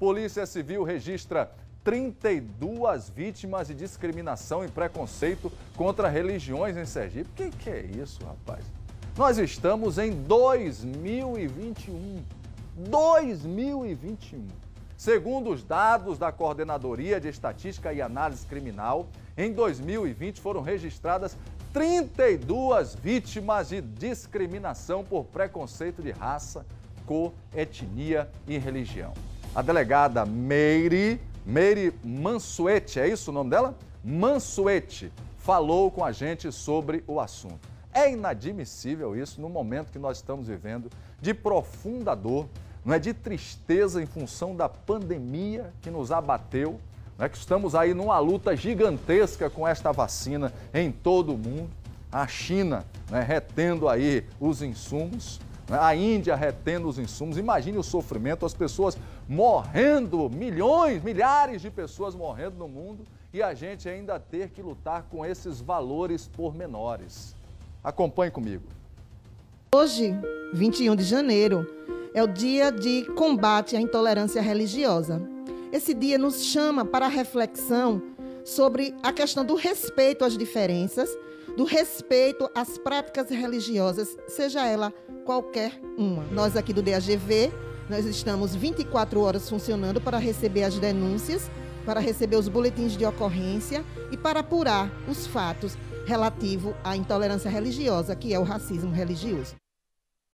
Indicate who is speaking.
Speaker 1: Polícia Civil registra 32 vítimas de discriminação e preconceito contra religiões em Sergipe. Que é isso, rapaz? Nós estamos em 2021. 2021. Segundo os dados da Coordenadoria de Estatística e Análise Criminal, em 2020 foram registradas 32 vítimas de discriminação por preconceito de raça, cor, etnia e religião. A delegada Meire Mansuetti, é isso o nome dela? Mansuetti, falou com a gente sobre o assunto. É inadmissível isso no momento que nós estamos vivendo de profunda dor, não é, de tristeza em função da pandemia que nos abateu, não é, que estamos aí numa luta gigantesca com esta vacina em todo o mundo, a China, né, retendo aí os insumos, né, a Índia retendo os insumos. Imagine o sofrimento, as pessoas morrendo, milhares de pessoas morrendo no mundo e a gente ainda ter que lutar com esses valores pormenores. Acompanhe comigo.
Speaker 2: Hoje, 21 de janeiro, é o dia de combate à intolerância religiosa. Esse dia nos chama para a reflexão sobre a questão do respeito às diferenças, do respeito às práticas religiosas, seja ela qualquer uma. Nós aqui do DAGV, nós estamos 24 horas funcionando para receber as denúncias, para receber os boletins de ocorrência e para apurar os fatos relativos à intolerância religiosa, que é o racismo religioso.